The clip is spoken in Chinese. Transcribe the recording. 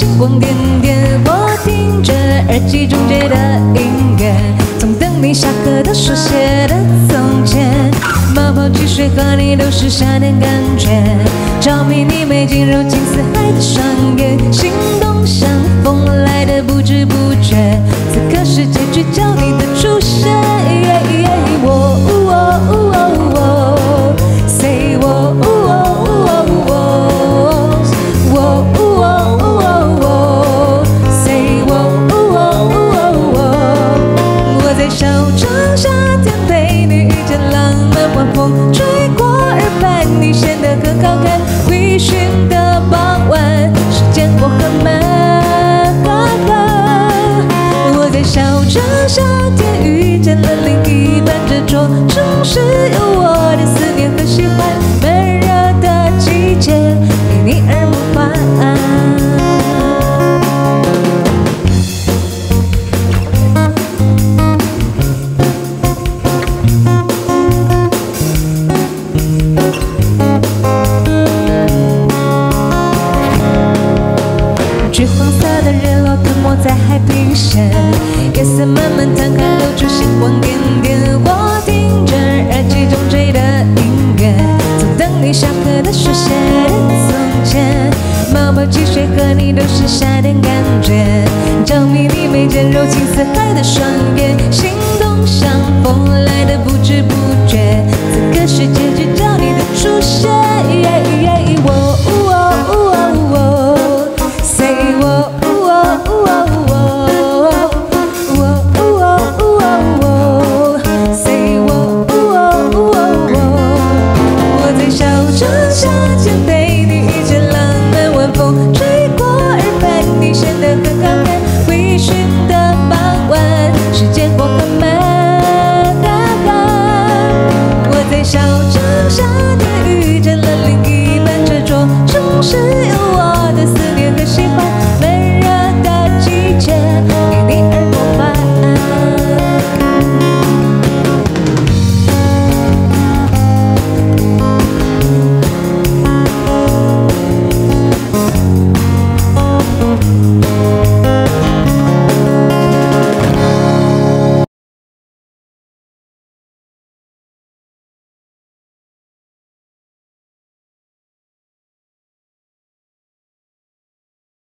星光点点，我听着耳机中介的音乐，总等你下课的书写的从前，冒泡汽水和你都是夏天感觉，着迷你眉间柔情似海的双眼，心动像风来的不知不觉，此刻是结局叫你的出现。Say 我。小城夏天陪你遇见浪漫晚风吹过耳畔，你显得很好看。微醺的傍晚，时间过很慢。我在小城夏天遇见了另一半，这座城市有我的思念和喜欢。闷热的季节，因你而梦幻。橘黄色的日落吞没在海平线，夜色慢慢摊开，露出星光点点。我听着耳机中追的音乐，总等你下课的书写的从前，冒泡汽水和你都是夏天感觉，着迷你眉间柔情似海的双眼，心动像风来的不知不觉，此刻是结局叫你的出现。